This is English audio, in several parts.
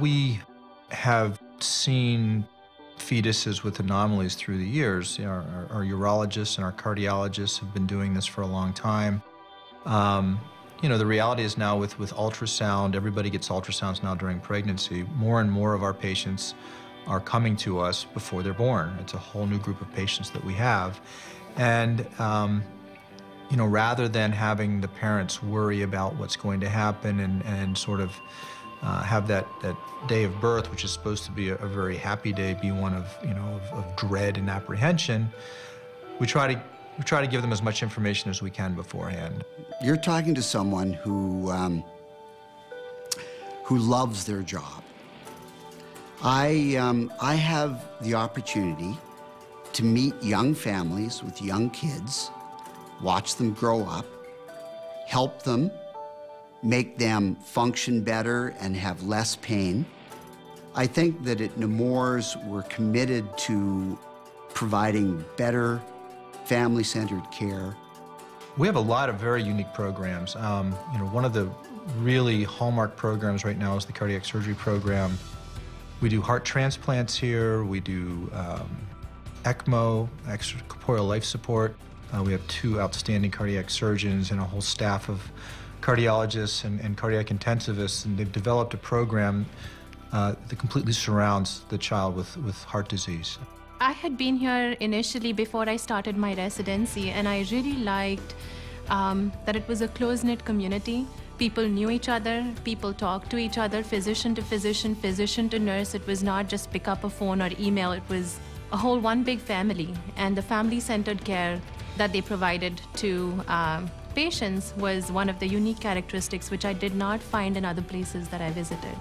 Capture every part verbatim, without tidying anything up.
We have seen fetuses with anomalies through the years. You know, our, our urologists and our cardiologists have been doing this for a long time. Um, you know, the reality is now with, with ultrasound, everybody gets ultrasounds now during pregnancy. More and more of our patients are coming to us before they're born. It's a whole new group of patients that we have. And, um, you know, rather than having the parents worry about what's going to happen and, and sort of uh, have that, that day of birth, which is supposed to be a, a very happy day, be one of, you know, of, of dread and apprehension, we try to we try to give them as much information as we can beforehand. You're talking to someone who, um, who loves their job. I, um, I have the opportunity to meet young families with young kids, watch them grow up, help them, make them function better and have less pain. I think that at Nemours, we're committed to providing better family-centered care. We have a lot of very unique programs. Um, you know, one of the really hallmark programs right now is the cardiac surgery program. We do heart transplants here. We do um, ECMO, extracorporeal life support. Uh, we have two outstanding cardiac surgeons and a whole staff of cardiologists and, and cardiac intensivists, and they've developed a program uh, that completely surrounds the child with, with heart disease. I had been here initially before I started my residency, and I really liked um, that it was a close-knit community. People knew each other, people talked to each other, physician to physician, physician to nurse. It was not just pick up a phone or email, it was a whole one big family. And the family-centered care that they provided to um, patients was one of the unique characteristics which I did not find in other places that I visited.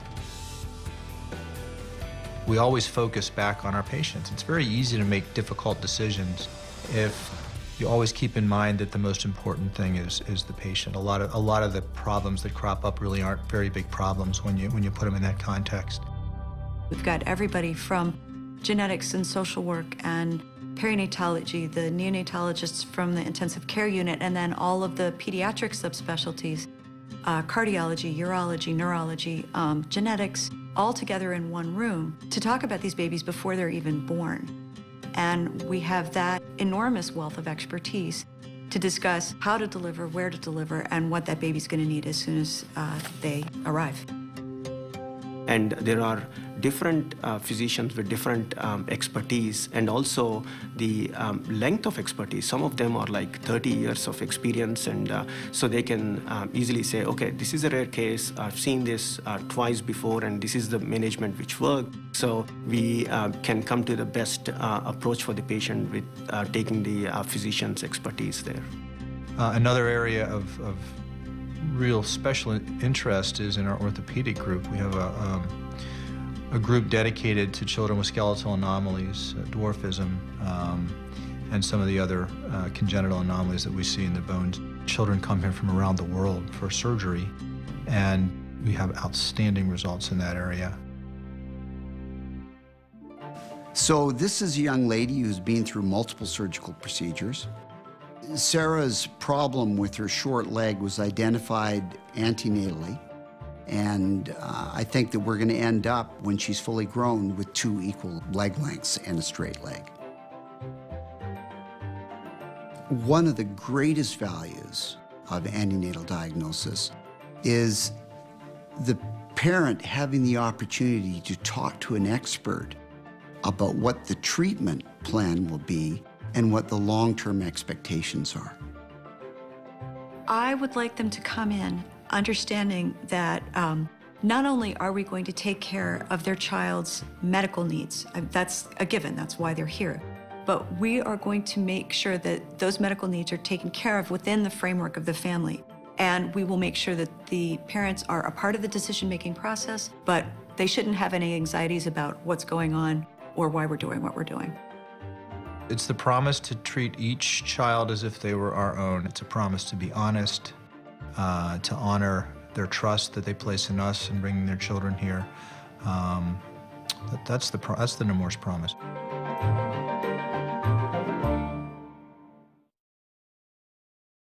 We always focus back on our patients. It's very easy to make difficult decisions if you always keep in mind that the most important thing is, is the patient. A lot of, a lot of the problems that crop up really aren't very big problems when you, when you put them in that context. We've got everybody from genetics and social work and perinatology, the neonatologists from the intensive care unit, and then all of the pediatric subspecialties, uh, cardiology, urology, neurology, um, genetics, all together in one room to talk about these babies before they're even born. And we have that enormous wealth of expertise to discuss how to deliver, where to deliver, and what that baby's going to need as soon as uh, they arrive. And there are different uh, physicians with different um, expertise, and also the um, length of expertise. Some of them are like thirty years of experience, and uh, so they can um, easily say, okay, this is a rare case, I've seen this uh, twice before, and this is the management which worked. So we uh, can come to the best uh, approach for the patient with uh, taking the uh, physician's expertise there. Uh, another area of, of real special interest is in our orthopedic group. We have a, um, a group dedicated to children with skeletal anomalies, uh, dwarfism, um, and some of the other uh, congenital anomalies that we see in the bones. Children come here from around the world for surgery, and we have outstanding results in that area. So this is a young lady who's been through multiple surgical procedures. Sarah's problem with her short leg was identified antenatally, and uh, I think that we're going to end up, when she's fully grown, with two equal leg lengths and a straight leg. One of the greatest values of antenatal diagnosis is the parent having the opportunity to talk to an expert about what the treatment plan will be and what the long-term expectations are. I would like them to come in understanding that um, not only are we going to take care of their child's medical needs, that's a given, that's why they're here, but we are going to make sure that those medical needs are taken care of within the framework of the family. And we will make sure that the parents are a part of the decision-making process, but they shouldn't have any anxieties about what's going on or why we're doing what we're doing. It's the promise to treat each child as if they were our own. It's a promise to be honest, uh, to honor their trust that they place in us in bringing their children here. Um, that, that's the, that's the Nemours promise.